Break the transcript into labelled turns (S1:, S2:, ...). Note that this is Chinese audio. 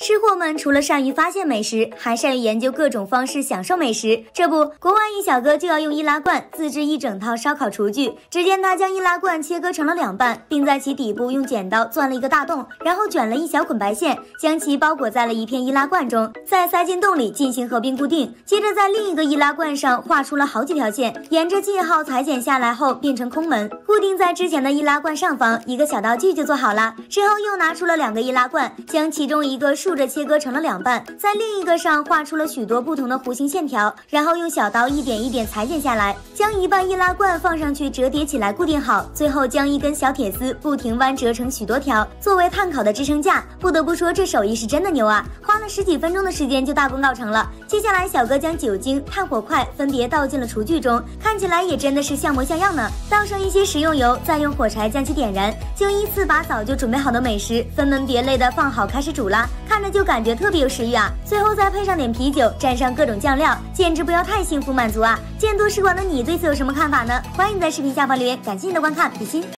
S1: 吃货们除了善于发现美食，还善于研究各种方式享受美食。这不，国外一小哥就要用易拉罐自制一整套烧烤厨具。只见他将易拉罐切割成了2半，并在其底部用剪刀钻了一个大洞，然后卷了一小捆白线，将其包裹在了一片易拉罐中，再塞进洞里进行合并固定。接着在另一个易拉罐上画出了好几条线，沿着记号裁剪下来后变成空门，固定在之前的易拉罐上方。一个小道具就做好了。之后又拿出了2个易拉罐，将其中一个竖着切割成了2半，在另一个上画出了许多不同的弧形线条，然后用小刀一点一点裁剪下来，将一半易拉罐放上去折叠起来固定好，最后将一根小铁丝不停弯折成许多条，作为炭烤的支撑架。不得不说，这手艺是真的牛啊，花了10几分钟的时间就大功告成了。接下来小哥将酒精、炭火块分别倒进了厨具中，看起来也真的是像模像样呢。倒上一些食用油，再用火柴将其点燃，就依次把早就准备好的美食分门别类的放好开始煮啦，看着就感觉特别有食欲啊。最后再配上点啤酒，蘸上各种酱料，简直不要太幸福满足啊。见多识广的你对此有什么看法呢？欢迎在视频下方留言。感谢你的观看，比心。